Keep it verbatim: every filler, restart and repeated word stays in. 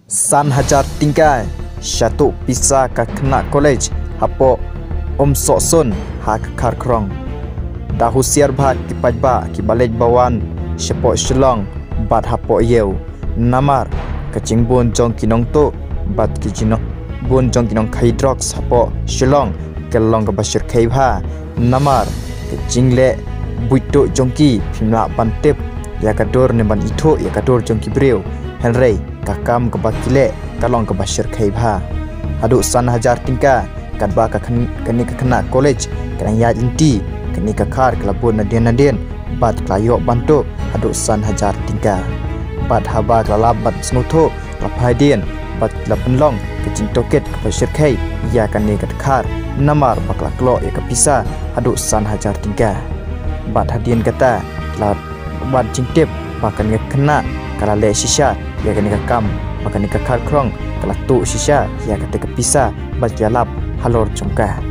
San hajar tingkai satu pisa ka kena college hapo om sokson ha kar krong dah husiar bha ki pajba ki balej bawan sepo shilong bat hapo yeu namar kacing bun jong kinong to bat ki jino bun jong kinong khai drugs hapo shilong kelong ka basir khai bha namar kacing le buito jongki phimla bantep ya kador ne ban itho ya kador jongki breu henrei kakam ke bakile kalong ke basir khai bha adu san hajar tingka kadba ka kani ka kena college kana ya inti kani ka khar klabun nadien nadien bat klayo bantu adu san hajar tingka bat haba klala bat snutho laphaidien bat klapenlong ke cintoket ke basir khai ya kani ka khar namar bakla klo ya ka pisa adu san hajar tingka bat hadien kata la bat cintip makan kena kala le shisha ya kani ka kam makan ka khar krong kala tu shisha ya kata ka pisa bat jalap halor chungka